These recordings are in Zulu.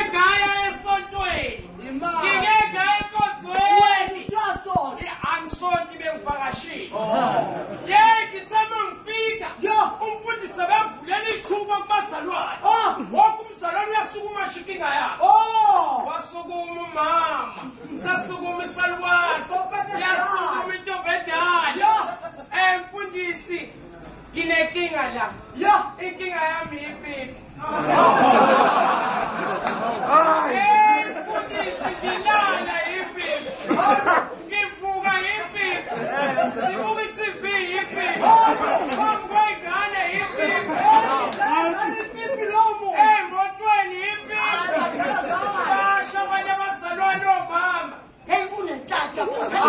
ngaya esontweni. Ngingeka enkonzweni. Angisonti bengivakashile. Ngithemba ngifika. Umfundisi akavulela ithuba kubazalwane. Wonke umzalwane uyasukuma ashiya inkinga yakhe. Wasukuma umama. Sasukuma isalukwazi. Yasukuma intombi endala. Mfundisi, nginenkinga la. Inkinga yami yipipi. Mfundisi, ngilala yipipi. Ngivuka yipipi. Sibuka i-TV yipipi. Kwengane yipipi. Emotweni yipipi. Basha abanye abazalwane omama. Hey, kunenhlanhla.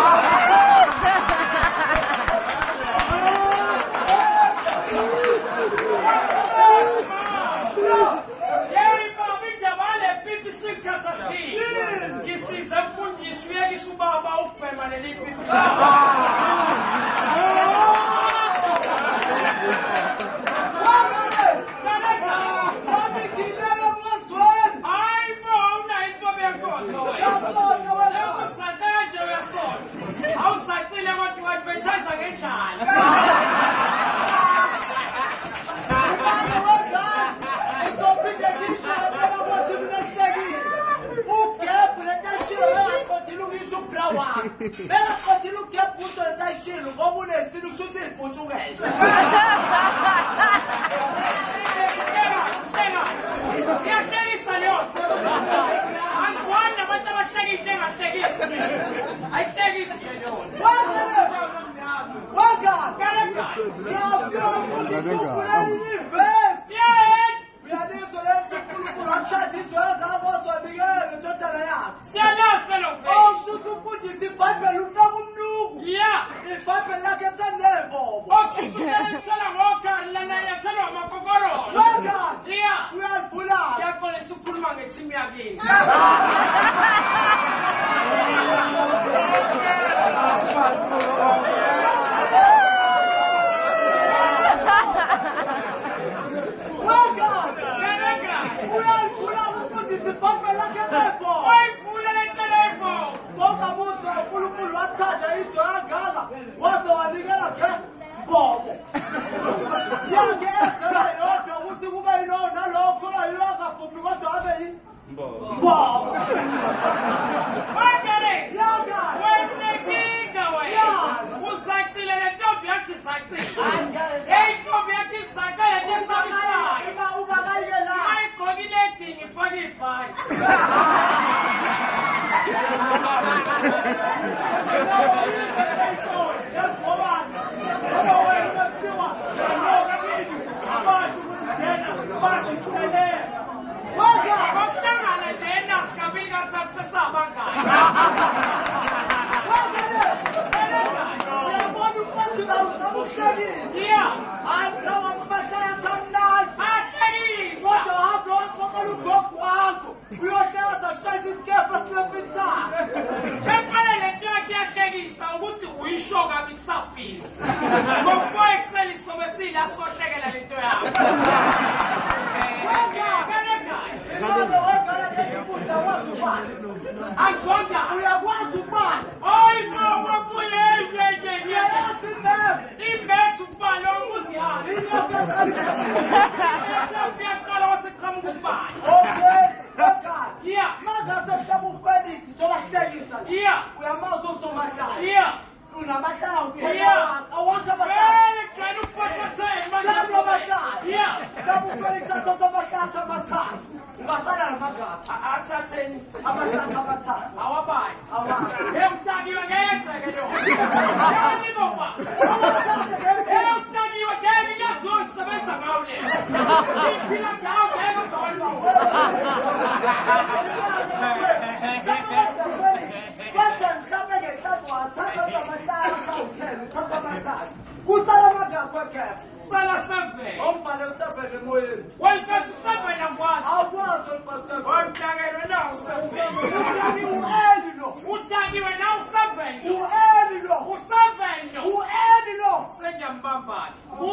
Ngisiza mfundisi uyekisa ubaba ukubhema leli pipi. Hayi bo, unayo inhlobo yenkonzo wena. Usaqala nje uyasona. Awusaqile kodwa uadvertise ngendlala. Bela continua o que é puto está enchendo, vamos nesse no chute português. Chega. E a série saiu. Ansuana vai estar seguindo, tem a seguir. Aí segue isso, senhor. Waga. Caraca.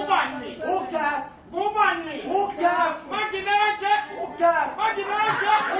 Ubani.